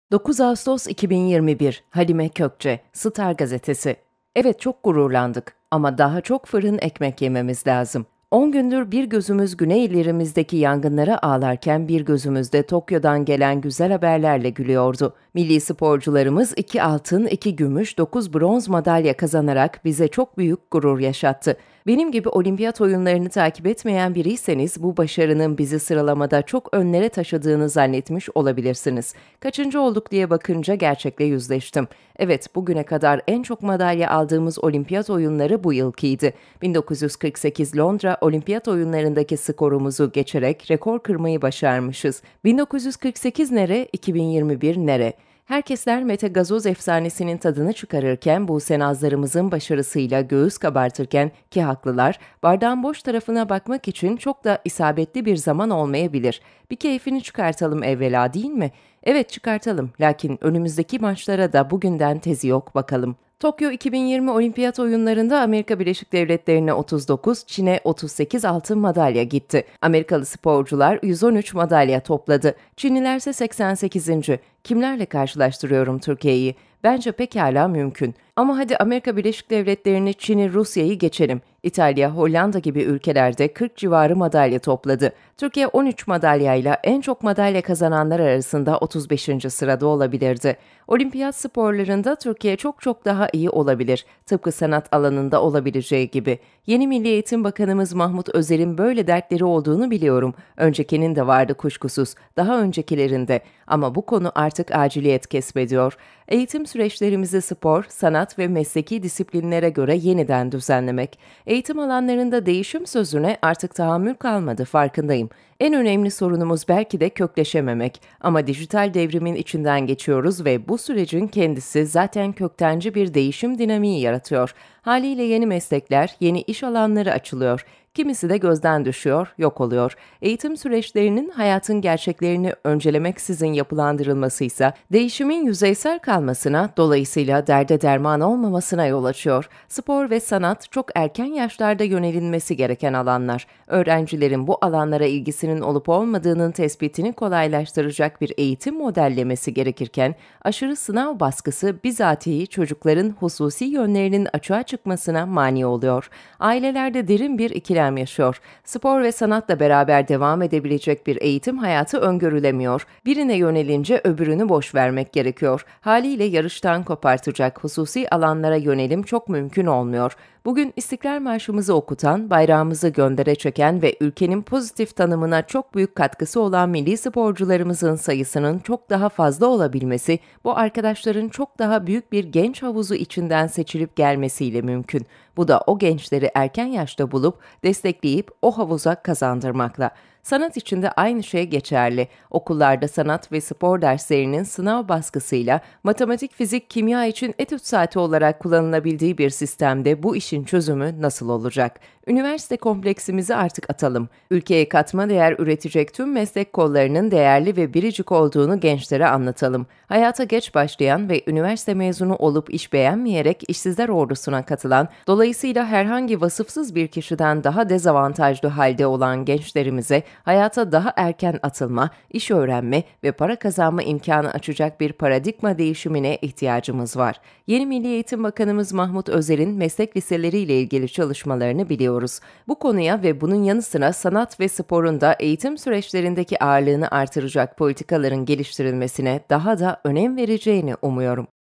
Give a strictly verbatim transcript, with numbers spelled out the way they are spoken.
dokuz Ağustos iki bin yirmi bir, Halime Kökçe, Star Gazetesi. Evet, çok gururlandık ama daha çok fırın ekmek yememiz lazım. on gündür bir gözümüz güney illerimizdeki yangınlara ağlarken bir gözümüz de Tokyo'dan gelen güzel haberlerle gülüyordu. Milli sporcularımız iki altın, iki gümüş, dokuz bronz madalya kazanarak bize çok büyük gurur yaşattı. Benim gibi olimpiyat oyunlarını takip etmeyen biriyseniz bu başarının bizi sıralamada çok önlere taşıdığını zannetmiş olabilirsiniz. Kaçıncı olduk diye bakınca gerçekle yüzleştim. Evet, bugüne kadar en çok madalya aldığımız olimpiyat oyunları bu yılkiydi. bin dokuz yüz kırk sekiz Londra Olimpiyat Oyunlarındaki skorumuzu geçerek rekor kırmayı başarmışız. bin dokuz yüz kırk sekiz nere, iki bin yirmi bir nere? Herkesler Mete Gazoz efsanesinin tadını çıkarırken Buse Nazlarımızın başarısıyla göğüs kabartırken ki haklılar, bardağın boş tarafına bakmak için çok da isabetli bir zaman olmayabilir. Bir keyfini çıkartalım evvela, değil mi? Evet, çıkartalım, lakin önümüzdeki maçlara da bugünden tezi yok bakalım. Tokyo iki bin yirmi Olimpiyat Oyunları'nda Amerika Birleşik Devletleri'ne otuz dokuz, Çin'e otuz sekiz altın madalya gitti. Amerikalı sporcular yüz on üç madalya topladı. Çinliler ise seksen sekizinci. Kimlerle karşılaştırıyorum Türkiye'yi? Bence pekala mümkün. Ama hadi Amerika Birleşik Devletleri'ni, Çin'i, Rusya'yı geçelim. İtalya, Hollanda gibi ülkelerde kırk civarı madalya topladı. Türkiye on üç madalyayla en çok madalya kazananlar arasında otuz beşinci sırada olabilirdi. Olimpiyat sporlarında Türkiye çok çok daha iyi olabilir. Tıpkı sanat alanında olabileceği gibi. Yeni Milli Eğitim Bakanımız Mahmut Özer'in böyle dertleri olduğunu biliyorum. Öncekinin de vardı kuşkusuz. Daha öncekilerinde. Ama bu konu artık aciliyet kesbediyor. Eğitim süreçlerimizi spor, sanat ve mesleki disiplinlere göre yeniden düzenlemek. Eğitim alanlarında değişim sözüne artık tahammül kalmadı, farkındayım. En önemli sorunumuz belki de kökleşememek. Ama dijital devrimin içinden geçiyoruz ve bu sürecin kendisi zaten köktenci bir değişim dinamiği yaratıyor. Haliyle yeni meslekler, yeni iş alanları açılıyor. Kimisi de gözden düşüyor, yok oluyor. Eğitim süreçlerinin hayatın gerçeklerini öncelemeksizin yapılandırılmasıysa, değişimin yüzeysel kalmasına, dolayısıyla derde derman olmamasına yol açıyor. Spor ve sanat çok erken yaşlarda yönelinmesi gereken alanlar. Öğrencilerin bu alanlara ilgisinin olup olmadığının tespitini kolaylaştıracak bir eğitim modellemesi gerekirken, aşırı sınav baskısı bizatihi çocukların hususi yönlerinin açığa çıkmasına mani oluyor. Ailelerde derin bir ikilem yaşıyor. Spor ve sanatla beraber devam edebilecek bir eğitim hayatı öngörülemiyor. Birine yönelince öbürünü boş vermek gerekiyor. Haliyle yarıştan kopartacak hususi alanlara yönelim çok mümkün olmuyor. Bugün İstiklal Marşımızı okutan, bayrağımızı göndere çeken ve ülkenin pozitif tanımına çok büyük katkısı olan milli sporcularımızın sayısının çok daha fazla olabilmesi, bu arkadaşların çok daha büyük bir genç havuzu içinden seçilip gelmesiyle mümkün. Bu da o gençleri erken yaşta bulup, destekleyip o havuza kazandırmakla. Sanat için de aynı şey geçerli. Okullarda sanat ve spor derslerinin sınav baskısıyla matematik, fizik, kimya için etüt saati olarak kullanılabildiği bir sistemde bu işin çözümü nasıl olacak? Üniversite kompleksimizi artık atalım. Ülkeye katma değer üretecek tüm meslek kollarının değerli ve biricik olduğunu gençlere anlatalım. Hayata geç başlayan ve üniversite mezunu olup iş beğenmeyerek işsizler ordusuna katılan, dolayısıyla herhangi vasıfsız bir kişiden daha dezavantajlı halde olan gençlerimize hayata daha erken atılma, iş öğrenme ve para kazanma imkanı açacak bir paradigma değişimine ihtiyacımız var. Yeni Milli Eğitim Bakanımız Mahmut Özer'in meslek liseleriyle ilgili çalışmalarını biliyoruz. Bu konuya ve bunun yanı sıra sanat ve sporun da eğitim süreçlerindeki ağırlığını artıracak politikaların geliştirilmesine daha da önem vereceğini umuyorum.